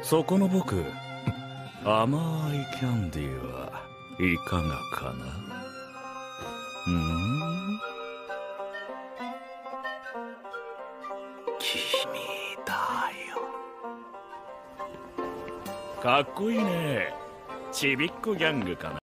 そこの僕、甘いキャンディーはいかがかな。君だよ。かっこいいね。ちびっこギャングかな。